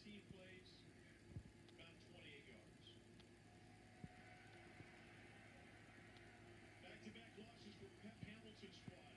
15 plays, about 28 yards. Back-to-back losses for Pep Hamilton's squad.